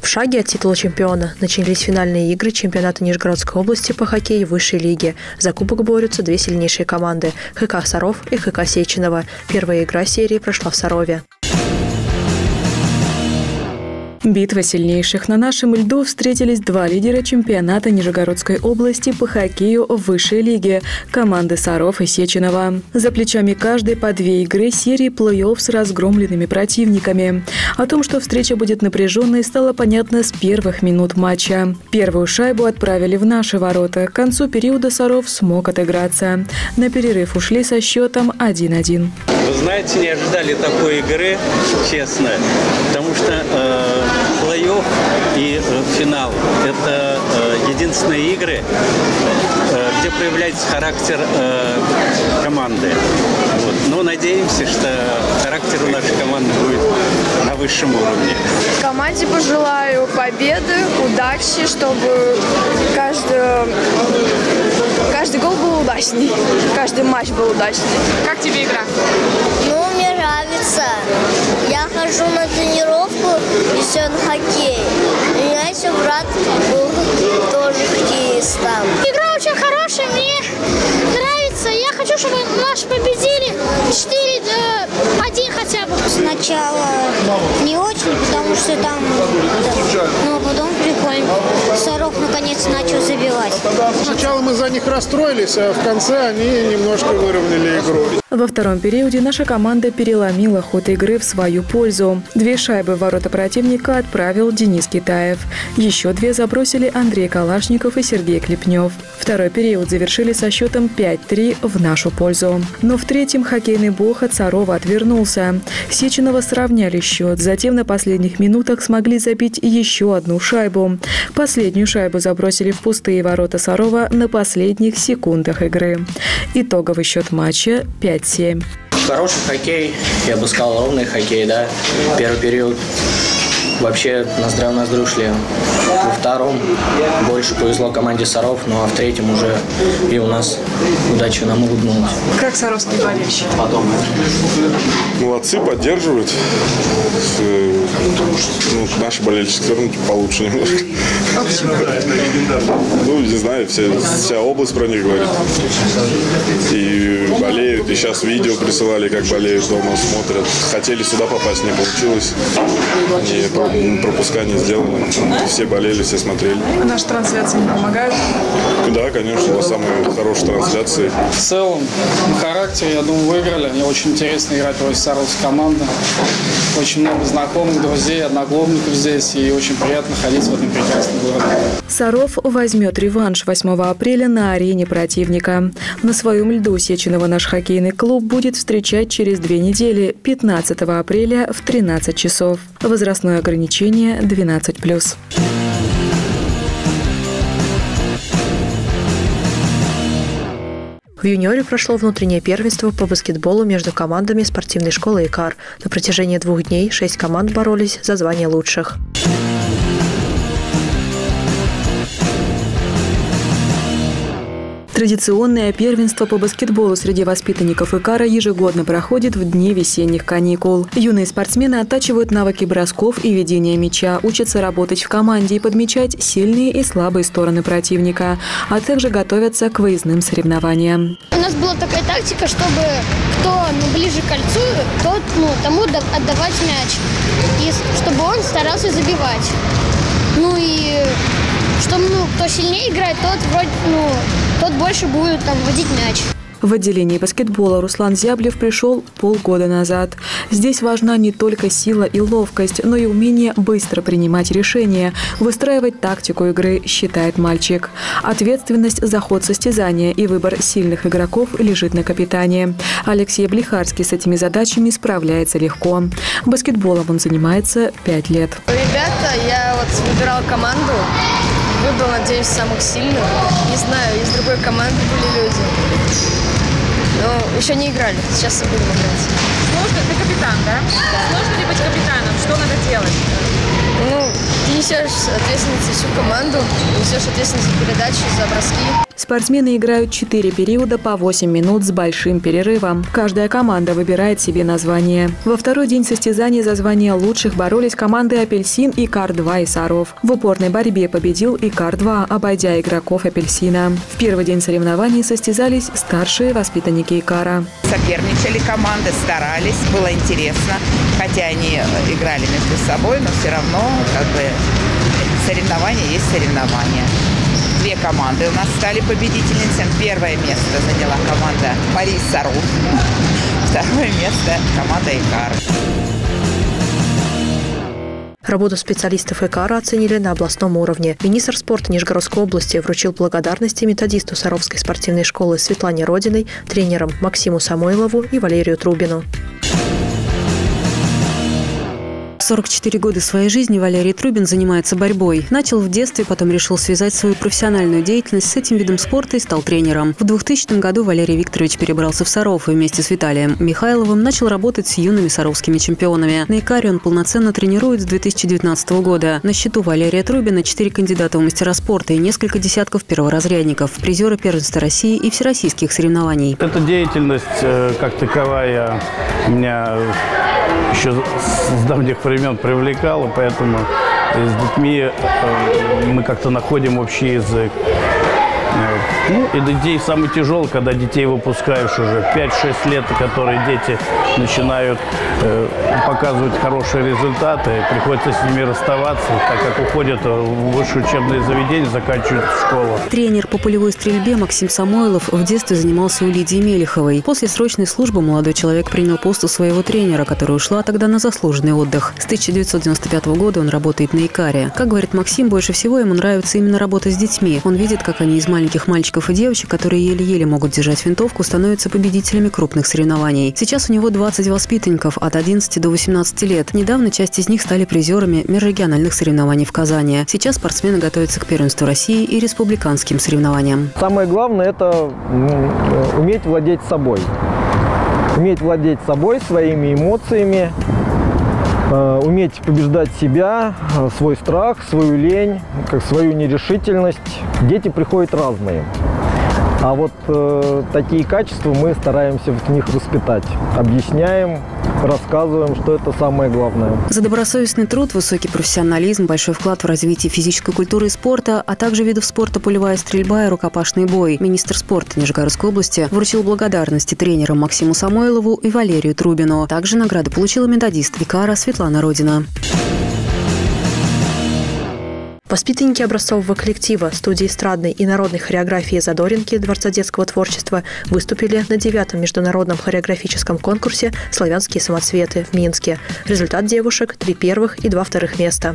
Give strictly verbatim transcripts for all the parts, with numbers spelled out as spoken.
шаге от титула чемпиона начались финальные игры чемпионата Нижегородской области по хоккею высшей лиги. За кубок борются две сильнейшие команды – ХК «Саров» и ХК «Сеченово». Первая игра серии прошла в Сарове. Битва сильнейших. На нашем льду встретились два лидера чемпионата Нижегородской области по хоккею в высшей лиге – команды «Саров» и «Сеченово». За плечами каждой по две игры серии плей-офф с разгромленными противниками. О том, что встреча будет напряженной, стало понятно с первых минут матча. Первую шайбу отправили в наши ворота. К концу периода «Саров» смог отыграться. На перерыв ушли со счетом один-один. Вы знаете, не ожидали такой игры, честно, потому что э, плей-офф и э, финал – это э, единственные игры, э, где проявляется характер э, команды. Вот. Но надеемся, что характер у нашей команды будет на высшем уровне. Команде пожелаю победы, удачи, чтобы каждый, каждый гол был удачный, каждый матч был удачный. Как тебе игра? Ну, мне нравится. Я хожу на тренировку и все на хоккей. У меня еще брат был тоже хоккеистом. Игра очень хорошая, мне нравится. Я хочу, чтобы наши победили четыре один хотя бы. Сначала не очень, потому что там, но потом прикольно. Саров наконец начал забивать. Сначала мы за них расстроились, а в конце они немножко выровняли игру. Во втором периоде наша команда переломила ход игры в свою пользу. Две шайбы в ворота противника отправил Денис Китаев. Еще две забросили Андрей Калашников и Сергей Клепнев. Второй период завершили со счетом пять-три в нашу пользу. Но в третьем хоккейный бог от Сарова отвернулся. Сеченово сравняли счет. Затем на последних минутах смогли забить еще одну шайбу. Последнюю шайбу забросили в пустые ворота Сарова на последних секундах игры. Итоговый счет матча пять-семь. Хороший хоккей, я бы сказал, ровный хоккей, да. Первый период вообще ноздря-ноздрю шли. Во втором больше повезло команде «Саров», ну а в третьем уже и у нас удача нам улыбнулась. Как саровские болельщики? Молодцы, поддерживают. Ну, наши болельщики все равно получше немножко. А почему? Ну, не знаю, вся, вся область про них говорит. И болеют, и сейчас видео присылали, как болеют дома, смотрят. Хотели сюда попасть, не получилось. И пропуска не сделали. Все болели, все смотрели. А наши трансляции не помогают? Да, конечно, у нас самые хорошие трансляции. В целом, на характере, я думаю, выиграли. Мне очень интересно играть против саровской команды. Очень много знакомых, друзей, одноклубников здесь. И очень приятно ходить в этом прекрасном городе. Саров возьмет реванш восьмого апреля на арене противника. На своем льду Сеченово наш хоккейный клуб будет встречать через две недели, пятнадцатого апреля в тринадцать часов. Возрастное ограничение двенадцать плюс. В юниоре прошло внутреннее первенство по баскетболу между командами спортивной школы «Икар». На протяжении двух дней шесть команд боролись за звание лучших. Традиционное первенство по баскетболу среди воспитанников «Икара» ежегодно проходит в дни весенних каникул. Юные спортсмены оттачивают навыки бросков и ведения мяча, учатся работать в команде и подмечать сильные и слабые стороны противника, а также готовятся к выездным соревнованиям. У нас была такая тактика, чтобы кто ну, ближе к кольцу, тот ну, тому отдавать мяч, и чтобы он старался забивать. Ну и чтобы ну, кто сильнее играет, тот вроде ну, тот больше будет там водить мяч. В отделении баскетбола Руслан Зяблев пришел полгода назад. Здесь важна не только сила и ловкость, но и умение быстро принимать решения, выстраивать тактику игры, считает мальчик. Ответственность за ход состязания и выбор сильных игроков лежит на капитане. Алексей Блихарский с этими задачами справляется легко. Баскетболом он занимается пять лет. Ребята, я вот выбирала команду, выбрал, надеюсь, самых сильных. Не знаю, из другой команды были люди. Но еще не играли, сейчас будем играть. Сложно? Ты капитан, да? Да. Сложно ли быть капитаном? Что надо делать? Ну, ты несешь ответственность за всю команду, несешь ответственность за передачи, за броски. Спортсмены играют четыре периода по восемь минут с большим перерывом. Каждая команда выбирает себе название. Во второй день состязаний за звание лучших боролись команды «Апельсин» и «Икар-два» из Саров. В упорной борьбе победил «Икар-два», обойдя игроков «Апельсина». В первый день соревнований состязались старшие воспитанники «Икара». Соперничали команды, старались, было интересно. Хотя они играли между собой, но все равно как бы соревнования есть соревнования. Две команды у нас стали победительницами. Первое место заняла команда Борис Саров. Второе место команда «Икар». Работу специалистов «Икара» оценили на областном уровне. Министр спорта Нижегородской области вручил благодарности методисту Саровской спортивной школы Светлане Родиной, тренерам Максиму Самойлову и Валерию Трубину. сорок четыре года своей жизни Валерий Трубин занимается борьбой. Начал в детстве, потом решил связать свою профессиональную деятельность с этим видом спорта и стал тренером. В двухтысячном году Валерий Викторович перебрался в Саров и вместе с Виталием Михайловым начал работать с юными саровскими чемпионами. На «Икаре» он полноценно тренирует с две тысячи девятнадцатого года. На счету Валерия Трубина четыре кандидата в мастера спорта и несколько десятков перворазрядников, призеры первенства России и всероссийских соревнований. Эта деятельность, как таковая, меня еще с давних времен привлекала, поэтому с детьми мы как-то находим общий язык. Ну, и для детей самый тяжелый, когда детей выпускаешь уже пять-шесть лет, которые дети начинают э, показывать хорошие результаты, приходится с ними расставаться, так как уходят в высшее учебное заведение, заканчивают школу. Тренер по полевой стрельбе Максим Самойлов в детстве занимался у Лидии Мелеховой. После срочной службы молодой человек принял пост у своего тренера, которая ушла тогда на заслуженный отдых. С тысяча девятьсот девяносто пятого года он работает на «Икаре». Как говорит Максим, больше всего ему нравится именно работа с детьми. Он видит, как они из маленьких мальчиков и девочек, которые еле-еле могут держать винтовку, становятся победителями крупных соревнований. Сейчас у него двадцать воспитанников от одиннадцати до восемнадцати лет. Недавно часть из них стали призерами межрегиональных соревнований в Казани. Сейчас спортсмены готовятся к первенству России и республиканским соревнованиям. Самое главное – это уметь владеть собой. Уметь владеть собой, своими эмоциями, уметь побеждать себя, свой страх, свою лень, как свою нерешительность. Дети приходят разные. А вот э, такие качества мы стараемся в них воспитать. Объясняем, рассказываем, что это самое главное. За добросовестный труд, высокий профессионализм, большой вклад в развитие физической культуры и спорта, а также видов спорта полевая стрельба и рукопашный бой. Министр спорта Нижегородской области вручил благодарности тренерам Максиму Самойлову и Валерию Трубину. Также награду получила методист «Икара» Светлана Родина. Воспитанники образцового коллектива студии эстрадной и народной хореографии «Задоринки» Дворца детского творчества выступили на девятом международном хореографическом конкурсе «Славянские самоцветы» в Минске. Результат девушек – три первых и два вторых места.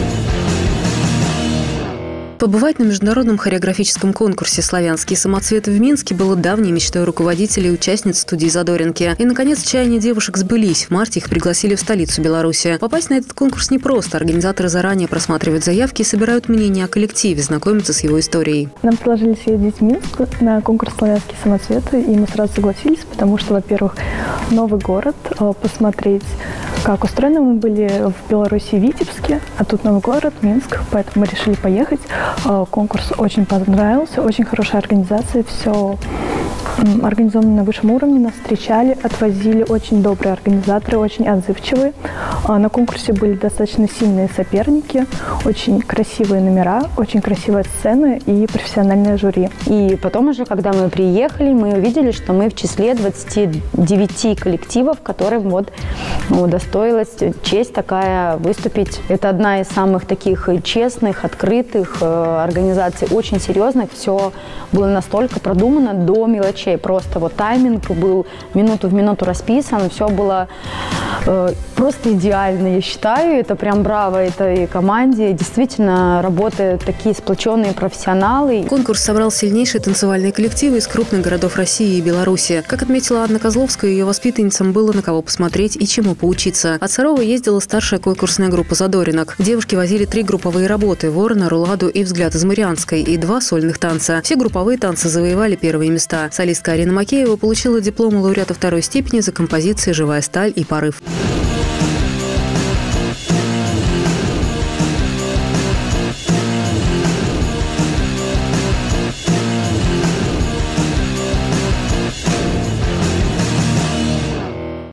Побывать на международном хореографическом конкурсе «Славянские самоцветы» в Минске было давней мечтой руководителей и участниц студии «Задоринки». И, наконец, чаяния девушек сбылись. В марте их пригласили в столицу Беларуси. Попасть на этот конкурс непросто. Организаторы заранее просматривают заявки и собирают мнение о коллективе, знакомятся с его историей. Нам предложили съездить в Минск на конкурс «Славянские самоцветы», и мы сразу согласились, потому что, во-первых, новый город, посмотреть, как устроены. Мы были в Беларуси, в Витебске, а тут новый город, Минск, поэтому мы решили поехать. Конкурс очень понравился, очень хорошая организация, все организовано на высшем уровне, нас встречали, отвозили очень добрые организаторы, очень отзывчивые. На конкурсе были достаточно сильные соперники, очень красивые номера, очень красивые сцены и профессиональное жюри. И потом уже, когда мы приехали, мы увидели, что мы в числе двадцати девяти коллективов, которым вот удостоилась честь такая выступить. Это одна из самых таких честных, открытых организаций, очень серьезных. Все было настолько продумано до мелочей. Просто вот тайминг был минуту в минуту расписан, все было э, просто идеально, я считаю. Это прям браво этой команде. Действительно работают такие сплоченные профессионалы. Конкурс собрал сильнейшие танцевальные коллективы из крупных городов России и Беларуси. Как отметила Анна Козловская, ее воспитанницам было на кого посмотреть и чему поучиться. От Сарова ездила старшая конкурсная группа «Задоринок». Девушки возили три групповые работы – «Ворона», «Руладу» и «Взгляд из Марианской» и два сольных танца. Все групповые танцы завоевали первые места. Солистка Арина Макеева получила диплом лауреата второй степени за композиции «Живая сталь» и «Порыв».